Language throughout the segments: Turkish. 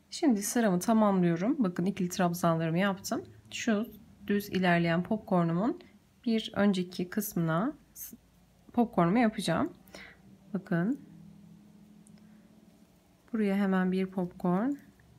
Şimdi sıramı tamamlıyorum. Bakın ikili trabzanlarımı yaptım. Şu düz ilerleyen popcornumun bir önceki kısmına popcornumu yapacağım. Bakın. Buraya hemen bir popcorn.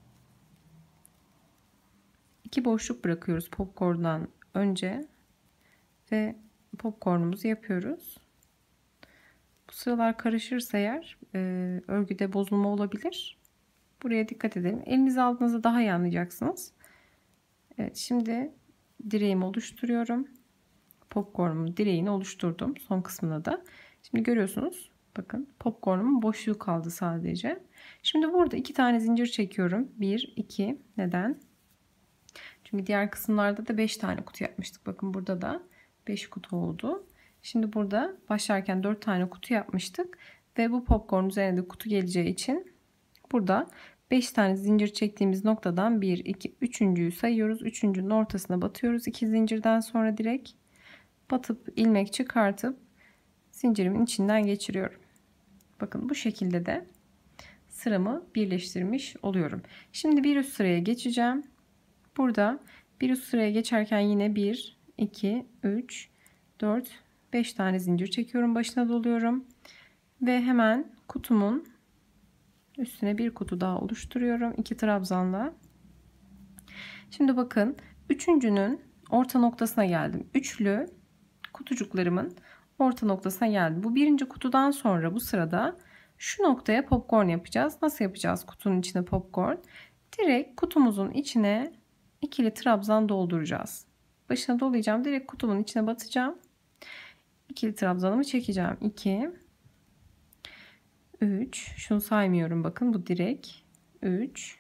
2 boşluk bırakıyoruz popcorndan önce ve popcornumuzu yapıyoruz. Bu sıralar karışırsa eğer örgüde bozulma olabilir. Buraya dikkat edin. Elinize aldığınızda daha iyi anlayacaksınız. Evet, şimdi direğimi oluşturuyorum. Popcornumun direğini oluşturdum. Son kısmına da. Şimdi görüyorsunuz. Bakın popcornumun boşluğu kaldı sadece. Şimdi burada 2 tane zincir çekiyorum. 1, 2. Neden? Çünkü diğer kısımlarda da 5 tane kutu yapmıştık. Bakın burada da 5 kutu oldu. Şimdi burada başlarken 4 tane kutu yapmıştık. Ve bu popcorn üzerine de kutu geleceği için burada 5 tane zincir çektiğimiz noktadan 1, 2, 3.'yü sayıyoruz. 3.'ünün ortasına batıyoruz. 2 zincirden sonra direkt batıp ilmek çıkartıp zincirimin içinden geçiriyorum. Bakın bu şekilde de sıramı birleştirmiş oluyorum. Şimdi bir üst sıraya geçeceğim. Burada bir üst sıraya geçerken yine 1, 2, 3, 4, 5 tane zincir çekiyorum. Başına doluyorum. Ve hemen kutumun üstüne bir kutu daha oluşturuyorum. 2 trabzanla. Şimdi bakın üçüncünün orta noktasına geldim. Üçlü kutucuklarımın orta noktasına geldim. Bu birinci kutudan sonra bu sırada şu noktaya popcorn yapacağız. Nasıl yapacağız kutunun içine popcorn? Direkt kutumuzun içine ikili trabzan dolduracağız. Başına dolayacağım. Direkt kutumun içine batacağım. İkili trabzanımı çekeceğim. 2, 3. Şunu saymıyorum. Bakın bu direkt. 3,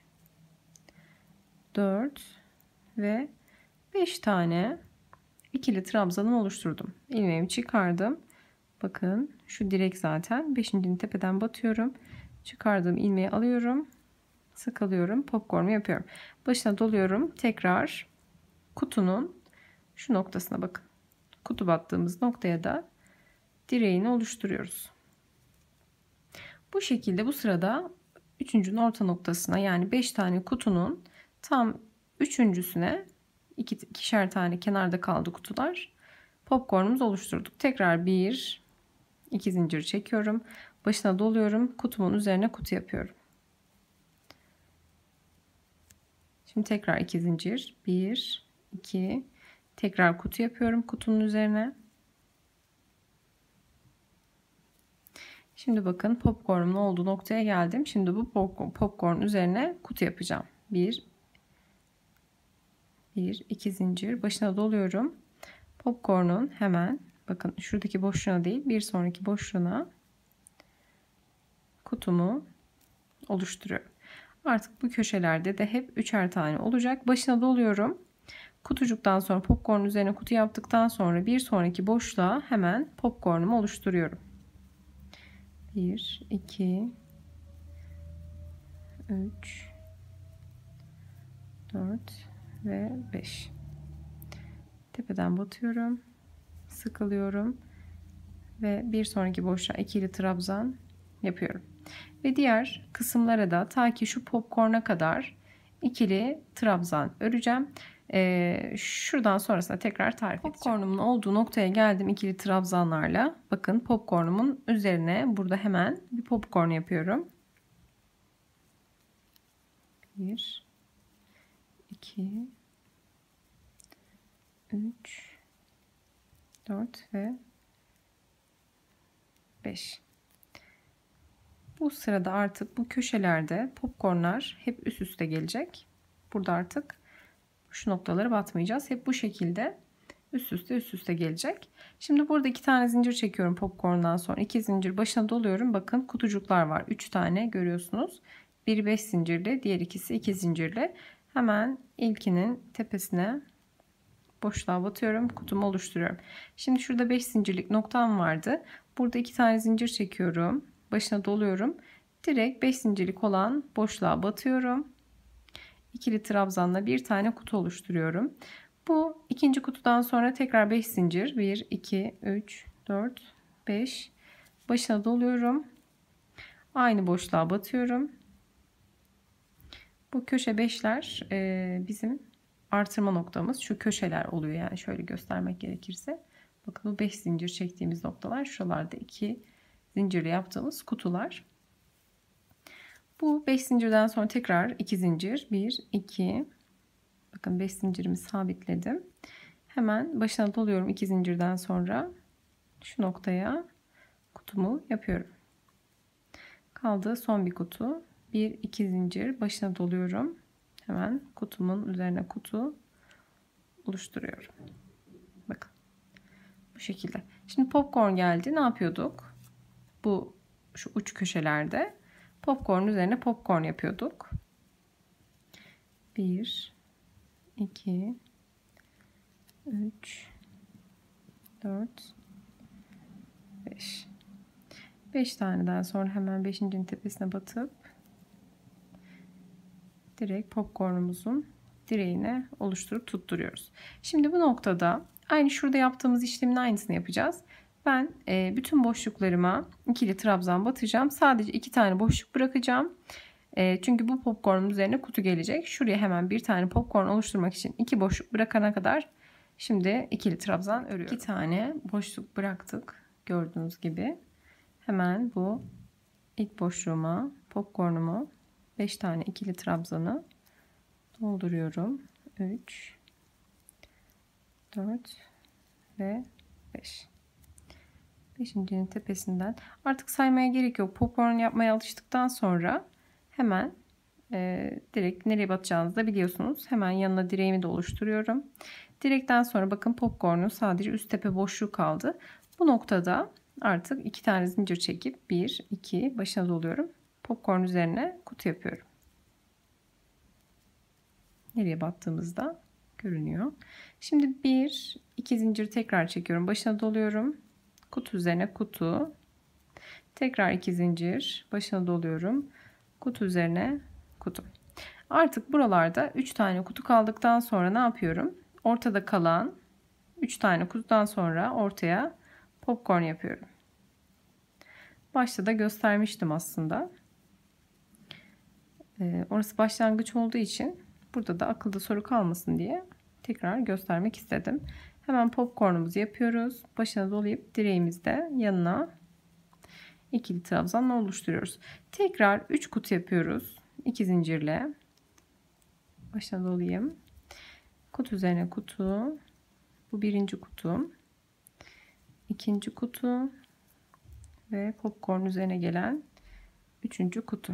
4 ve 5 tane ikili trabzanımı oluşturdum. İlmeğimi çıkardım. Bakın şu direk zaten. 5.'nin tepeden batıyorum. Çıkardığım ilmeği alıyorum. Sıkılıyorum. Popcornumu yapıyorum. Başına doluyorum. Tekrar kutunun şu noktasına bakın. Kutu battığımız noktaya da direğini oluşturuyoruz. Bu şekilde bu sırada üçüncünün orta noktasına yani 5 tane kutunun tam üçüncüsüne ikişer tane kenarda kaldı kutular. Popcornumuzu oluşturduk. Tekrar 1, 2 zincir çekiyorum. Başına doluyorum. Kutumun üzerine kutu yapıyorum. Şimdi tekrar 2 zincir. 1, 2. Tekrar kutu yapıyorum kutunun üzerine. Şimdi bakın popcorn'un olduğu noktaya geldim. Şimdi bu popcorn üzerine kutu yapacağım. 1, 2 zincir. Başına doluyorum. Popcorn'un hemen bakın şuradaki boşluğuna değil bir sonraki boşluğuna kutumu oluşturuyorum. Artık bu köşelerde de hep üçer tane olacak. Başına doluyorum. Kutucuktan sonra popcorn üzerine kutu yaptıktan sonra bir sonraki boşluğa hemen popcornumu oluşturuyorum. 1, 2, 3, 4 ve 5. Tepeden batıyorum. Sıkılıyorum. Ve bir sonraki boşluğa ikili trabzan yapıyorum. Ve diğer kısımlara da ta ki şu popcorn'a kadar ikili trabzan öreceğim. Şuradan sonrasında tekrar tarif edeceğim. Popcornumun olduğu noktaya geldim ikili trabzanlarla. Bakın popcornumun üzerine burada hemen bir popcorn yapıyorum. 1, 2, 3, 4 ve 5. Bu sırada artık bu köşelerde popcornlar hep üst üste gelecek. Burada artık şu noktaları batmayacağız. Hep bu şekilde üst üste gelecek. Şimdi burada 2 tane zincir çekiyorum popcorndan sonra. 2 zincir başına doluyorum. Bakın kutucuklar var. 3 tane görüyorsunuz. Biri 5 zincirli, diğer ikisi 2 zincirli. Hemen ilkinin tepesine boşluğa batıyorum. Kutumu oluşturuyorum. Şimdi şurada 5 zincirlik noktam vardı. Burada 2 tane zincir çekiyorum. Başına doluyorum. Direkt 5 zincirlik olan boşluğa batıyorum. İkili trabzanla bir tane kutu oluşturuyorum. Bu ikinci kutudan sonra tekrar 5 zincir. 1, 2, 3, 4, 5. Başına doluyorum. Aynı boşluğa batıyorum. Bu köşe 5'ler bizim artırma noktamız. Şu köşeler oluyor yani şöyle göstermek gerekirse. Bakın bu 5 zincir çektiğimiz noktalar. Şuralarda 2 zincirle yaptığımız kutular. Bu 5 zincirden sonra tekrar 2 zincir. 1, 2. Bakın 5 zincirimi sabitledim. Hemen başına doluyorum 2 zincirden sonra. Şu noktaya kutumu yapıyorum. Kaldı son bir kutu. 1, 2 zincir başına doluyorum. Hemen kutumun üzerine kutu oluşturuyorum. Bakın. Bu şekilde. Şimdi popcorn geldi. Ne yapıyorduk? Şu uç köşelerde popcorn üzerine popcorn yapıyorduk. 1, 2, 3, 4, 5. 5 taneden sonra hemen 5.'nin tepesine batıp direkt popcornumuzun direğine oluşturup tutturuyoruz. Şimdi bu noktada aynı şurada yaptığımız işlemin aynısını yapacağız. Ben bütün boşluklarıma ikili trabzan batacağım. Sadece 2 tane boşluk bırakacağım. Çünkü bu popcornun üzerine kutu gelecek. Şuraya hemen bir tane popcorn oluşturmak için 2 boşluk bırakana kadar şimdi ikili trabzan örüyorum. 2 tane boşluk bıraktık. Gördüğünüz gibi. Hemen bu ilk boşluğuma popcornumu 5 tane ikili trabzanı dolduruyorum. 3, 4 ve 5. 5.'nin tepesinden artık saymaya gerek yok. Popcorn yapmaya alıştıktan sonra hemen direkt nereye batacağınızı da biliyorsunuz. Hemen yanına direğimi de oluşturuyorum. Direkten sonra bakın popcornun sadece üst tepe boşluğu kaldı. Bu noktada artık 2 tane zincir çekip 1, 2 başına doluyorum. Popcorn üzerine kutu yapıyorum. Nereye battığımızda görünüyor. Şimdi 1, 2 zincir tekrar çekiyorum. Başına doluyorum. Kutu üzerine kutu. Tekrar 2 zincir. Başına doluyorum. Kutu üzerine kutu. Artık buralarda 3 tane kutu kaldıktan sonra ne yapıyorum? Ortada kalan 3 tane kutudan sonra ortaya popcorn yapıyorum. Başta da göstermiştim aslında. Orası başlangıç olduğu için burada da akılda soru kalmasın diye tekrar göstermek istedim. Hemen popcornumuzu yapıyoruz. Başına dolayıp direğimizde yanına ikili trabzanla oluşturuyoruz. Tekrar 3 kutu yapıyoruz. 2 zincirle. Başına dolayayım. Kutu üzerine kutu. Bu birinci kutu. İkinci kutu. Ve popcorn üzerine gelen üçüncü kutu.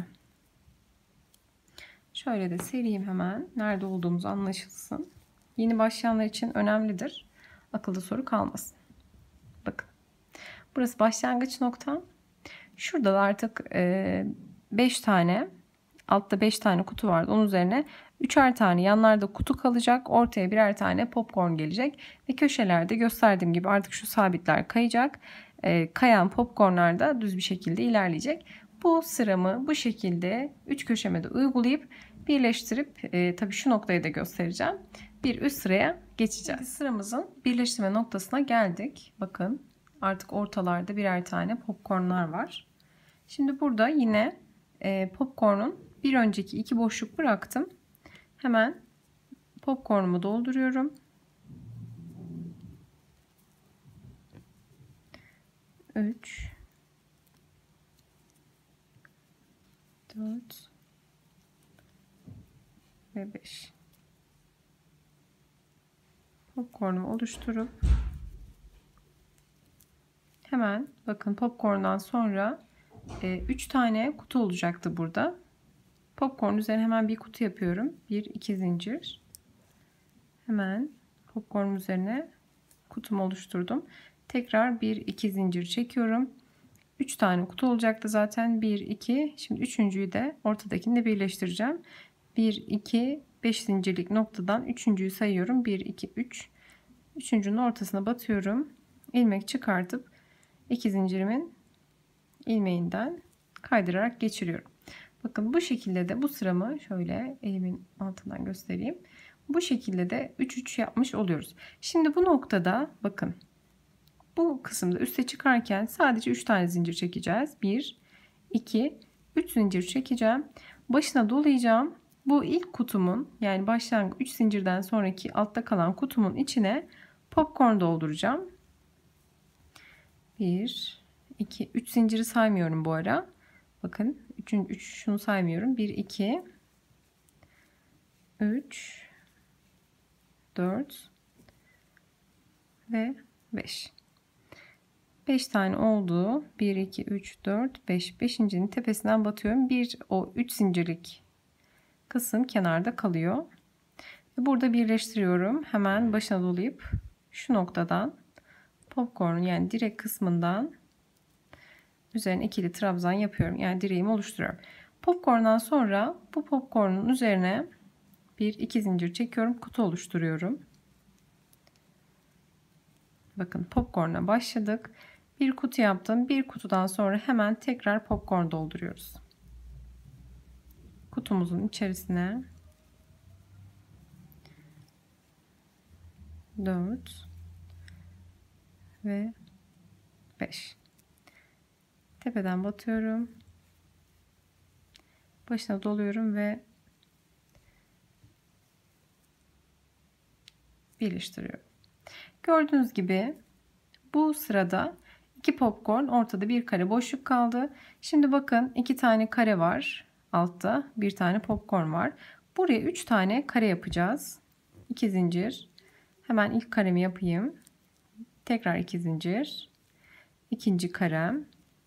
Şöyle de sereyim hemen. Nerede olduğumuz anlaşılsın. Yeni başlayanlar için önemlidir. Akılda soru kalmasın. Bakın. Burası başlangıç noktam. Şurada da artık 5 tane altta 5 tane kutu vardı. Onun üzerine 3'er tane yanlarda kutu kalacak. Ortaya birer tane popcorn gelecek. Ve köşelerde gösterdiğim gibi artık şu sabitler kayacak. Kayan popcornlar da düz bir şekilde ilerleyecek. Bu sıramı bu şekilde 3 köşeme de uygulayıp birleştirip tabii şu noktayı da göstereceğim. Bir üst sıraya geçeceğiz. Şimdi sıramızın birleştirme noktasına geldik. Bakın artık ortalarda birer tane popcornlar var. Şimdi burada yine popcornun bir önceki 2 boşluk bıraktım. Hemen popcornumu dolduruyorum. 3 4 ve 5 popcornumu oluşturup hemen bakın popcorndan sonra 3 tane kutu olacaktı burada. Popcorn üzerine hemen bir kutu yapıyorum. 1 2 zincir. Hemen popcorn üzerine kutumu oluşturdum. Tekrar 1 2 zincir çekiyorum. 3 tane kutu olacaktı zaten. 1 2. Şimdi üçüncüyü de ortadakini de birleştireceğim. 1 2 5 zincirlik noktadan üçüncüyü sayıyorum. 1 2 3. Üçüncünün ortasına batıyorum. İlmek çıkartıp 2 zincirimin ilmeğinden kaydırarak geçiriyorum. Bakın bu şekilde de bu sıramı şöyle elimin altından göstereyim. Bu şekilde de 3-3 yapmış oluyoruz. Şimdi bu noktada bakın bu kısımda üste çıkarken sadece 3 tane zincir çekeceğiz. 1, 2, 3 zincir çekeceğim. Başına dolayacağım. Bu ilk kutumun, yani başlangıç 3 zincirden sonraki altta kalan kutumun içine popcorn dolduracağım. 1 2 3 zinciri saymıyorum bu ara. Bakın 3 şunu saymıyorum. 1 2 3 4 ve 5. 5 tane oldu. 1 2 3 4 5. 5.'nin tepesinden batıyorum. O 3 zincirlik kısım kenarda kalıyor. Burada birleştiriyorum. Hemen başına dolayıp şu noktadan popcorn'un, yani direk kısmından üzerine ikili trabzan yapıyorum. Yani direğimi oluşturuyorum. Popcorn'dan sonra bu popcorn'un üzerine 1-2 zincir çekiyorum. Kutu oluşturuyorum. Bakın popcorn'a başladık. Bir kutu yaptım. Bir kutudan sonra hemen tekrar popcorn dolduruyoruz. Kutumuzun içerisine 4 ve 5. Tepeden batıyorum. Başına doluyorum ve birleştiriyorum. Gördüğünüz gibi bu sırada 2 popcorn, ortada bir kare boşluk kaldı. Şimdi bakın 2 tane kare var. Altta bir tane popcorn var. Buraya 3 tane kare yapacağız. 2 zincir. Hemen ilk karemi yapayım. Tekrar 2 zincir. İkinci karem.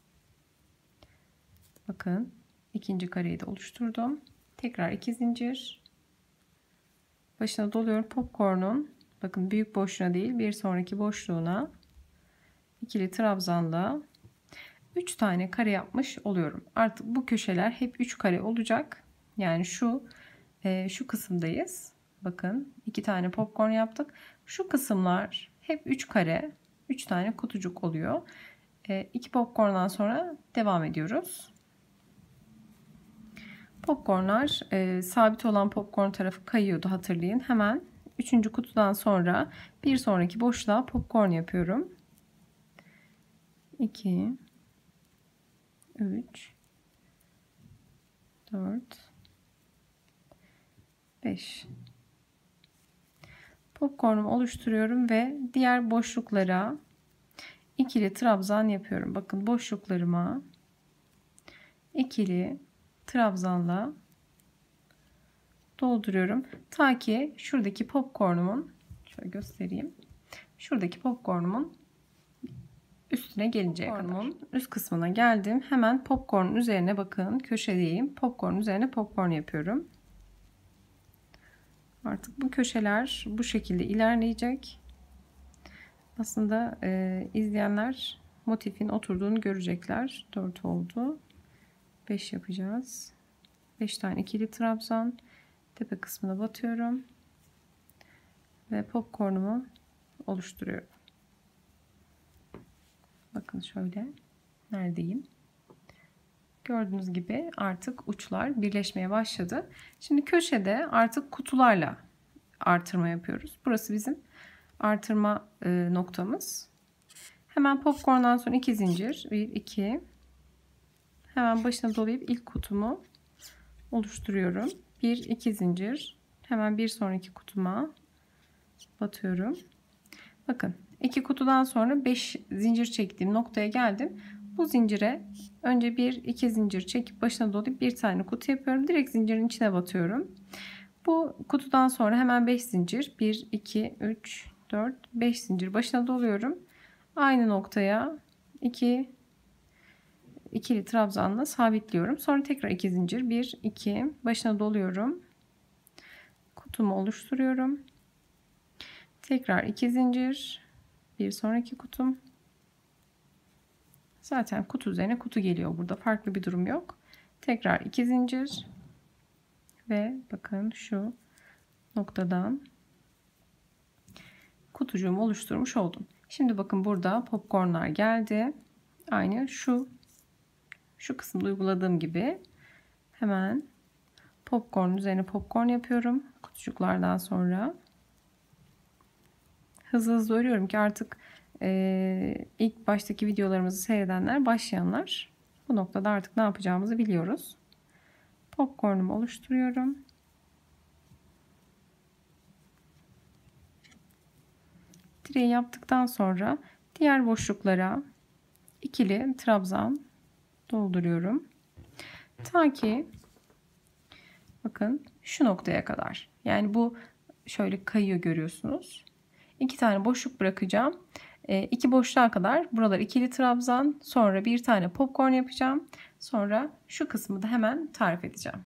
Bakın ikinci kareyi de oluşturdum. Tekrar 2 zincir. Başına doluyorum popcorn'un. Bakın büyük boşluğuna değil, bir sonraki boşluğuna ikili trabzanla 3 tane kare yapmış oluyorum. Artık bu köşeler hep 3 kare olacak. Yani şu kısımdayız. Bakın 2 tane popcorn yaptık. Şu kısımlar hep 3 kare, 3 tane kutucuk oluyor. 2 popcorndan sonra devam ediyoruz. Popcornlar sabit olan popcorn tarafı kayıyordu, hatırlayın. Hemen 3. kutudan sonra bir sonraki boşluğa popcorn yapıyorum. 2 3 4 5. Popcornumu oluşturuyorum ve diğer boşluklara ikili trabzan yapıyorum. Bakın boşluklarıma ikili trabzanla dolduruyorum. Ta ki şuradaki popcornumun, şöyle göstereyim. Şuradaki popcornumun üstüne gelinceye kadar. Üst kısmına geldim. Hemen popcornun üzerine, bakın köşedeyim. Popcornun üzerine popcorn yapıyorum. Artık bu köşeler bu şekilde ilerleyecek. Aslında izleyenler motifin oturduğunu görecekler. 4 oldu. 5 yapacağız. 5 tane ikili trabzan. Tepe kısmına batıyorum. Ve popcornumu oluşturuyorum. Bakın şöyle. Neredeyim? Gördüğünüz gibi artık uçlar birleşmeye başladı. Şimdi köşede artık kutularla artırma yapıyoruz. Burası bizim artırma noktamız. Hemen popcorndan sonra 2 zincir. 1 2. Hemen başına dolayıp ilk kutumu oluşturuyorum. 1 2 zincir. Hemen bir sonraki kutuma batıyorum. Bakın 2 kutudan sonra 5 zincir çektiğim noktaya geldim. Bu zincire önce 1 2 zincir çekip başına dolayıp bir tane kutu yapıyorum. Direkt zincirin içine batıyorum. Bu kutudan sonra hemen 5 zincir. 1 2 3 4 5 zincir başına doluyorum. Aynı noktaya ikili trabzanla sabitliyorum. Sonra tekrar 2 zincir. 1 2 başına doluyorum. Kutumu oluşturuyorum. Tekrar 2 zincir. Bir sonraki kutum. Zaten kutu üzerine kutu geliyor burada. Farklı bir durum yok. Tekrar 2 zincir. Ve bakın şu noktadan kutucuğumu oluşturmuş oldum. Şimdi bakın burada popcornlar geldi. Aynı şu kısımda uyguladığım gibi hemen popcorn üzerine popcorn yapıyorum. Kutucuklardan sonra hızlı hızlı örüyorum ki artık ilk baştaki videolarımızı seyredenler, başlayanlar bu noktada artık ne yapacağımızı biliyoruz. Popcornumu oluşturuyorum. direği yaptıktan sonra diğer boşluklara ikili trabzan dolduruyorum. Ta ki bakın şu noktaya kadar. Yani bu şöyle kayıyor, görüyorsunuz. 2 tane boşluk bırakacağım. 2 boşluğa kadar buralar ikili trabzan, sonra bir tane popcorn yapacağım. Sonra şu kısmı da hemen tarif edeceğim.